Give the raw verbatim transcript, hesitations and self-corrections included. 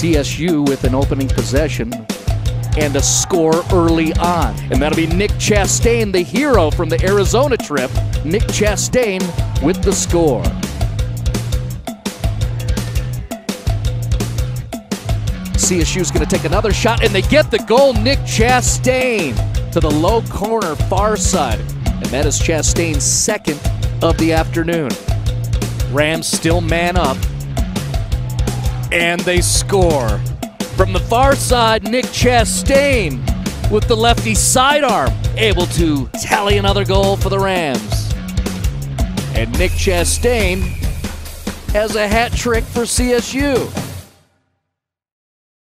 C S U with an opening possession and a score early on. And that'll be Nick Chastain, the hero from the Arizona trip. Nick Chastain with the score. C S U's going to take another shot, and they get the goal. Nick Chastain to the low corner far side. And that is Chastain's second of the afternoon. Rams still man up. And they score. From the far side, Nick Chastain with the lefty sidearm, able to tally another goal for the Rams. And Nick Chastain has a hat trick for C S U.